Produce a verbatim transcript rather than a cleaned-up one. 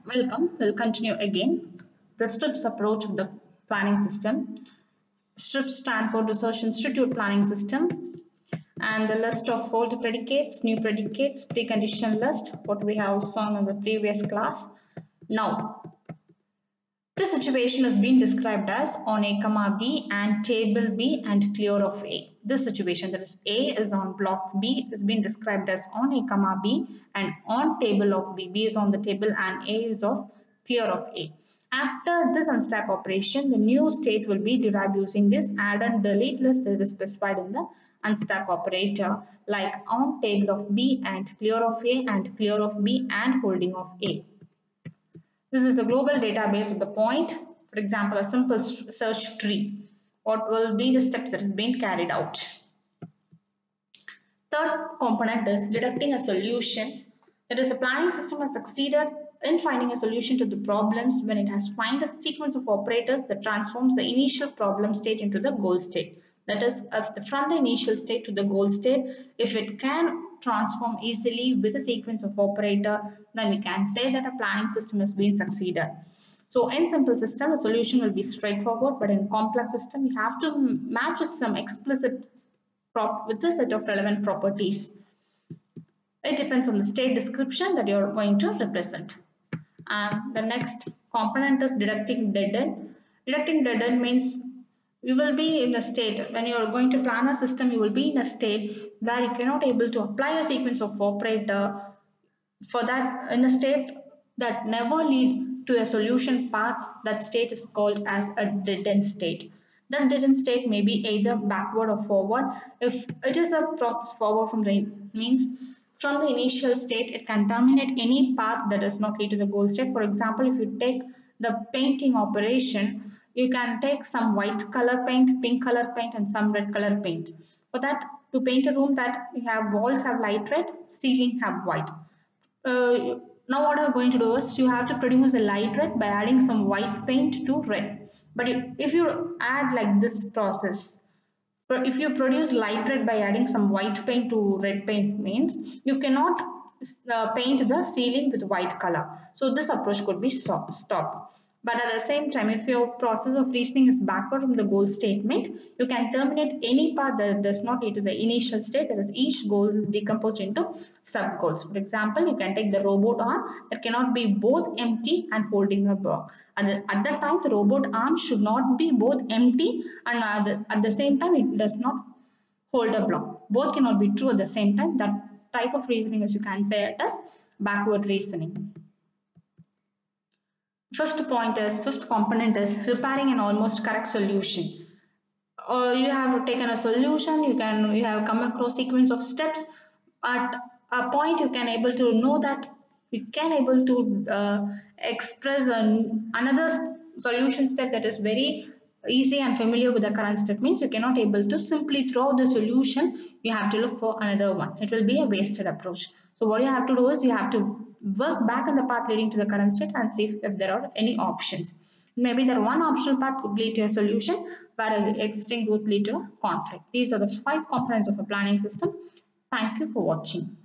Welcome. We'll continue again. The STRIPS approach of the planning system. STRIPS stand for Research Institute Planning System. And the list of old predicates, new predicates, precondition list, what we have seen in the previous class. Now, this situation has been described as on A comma B and table B and clear of A. This situation, that is A is on block B, is being described as on A comma B and on table of B. B is on the table and A is of clear of A. After this unstack operation, the new state will be derived using this add and delete list that is specified in the unstack operator, like on table of B and clear of A and clear of B and holding of A. This is the global database of the point. For example, a simple search tree. What will be the steps that is being carried out? Third component is deducting a solution. That is, a planning system has succeeded in finding a solution to the problems when it has found a sequence of operators that transforms the initial problem state into the goal state. That is, from the initial state to the goal state, if it can transform easily with a sequence of operator, then we can say that a planning system has been succeeded. So in simple system, the solution will be straightforward, but in complex system, you have to match some explicit prop with a set of relevant properties. It depends on the state description that you're going to represent. And the next component is deducting dead end. Deducting dead end means you will be in a state, when you are going to plan a system, you will be in a state where you cannot able to apply a sequence of operator. For that, in a state that never lead to a solution path, that state is called as a dead end state. That dead end state may be either backward or forward. If it is a process forward from the means from the initial state, it can terminate any path that does not lead to the goal state. For example, if you take the painting operation, you can take some white color paint, pink color paint and some red color paint. For that, to paint a room that you have walls have light red, ceiling have white. Uh, now what I'm going to do is you have to produce a light red by adding some white paint to red. But if you add like this process, if you produce light red by adding some white paint to red paint, means you cannot uh, paint the ceiling with white color. So this approach could be stopped. But at the same time, if your process of reasoning is backward from the goal statement, you can terminate any path that does not lead to the initial state. That is, each goal is decomposed into sub goals. For example, you can take the robot arm that cannot be both empty and holding a block. At, the, at that time, the robot arm should not be both empty and at the, at the same time, it does not hold a block. Both cannot be true at the same time. That type of reasoning, as you can say it as backward reasoning. Fifth point is, fifth component is repairing an almost correct solution. Or you have taken a solution, you can you have come across sequence of steps. At a point, you can able to know that you can able to uh, express an, another solution step that is very easy and familiar with the current step. Means you cannot able to simply throw the solution. You have to look for another one. It will be a wasted approach. So what you have to do is you have to work back on the path leading to the current state and see if, if there are any options. Maybe that one optional path could lead to a solution, whereas the existing would lead to a conflict. These are the five components of a planning system. Thank you for watching.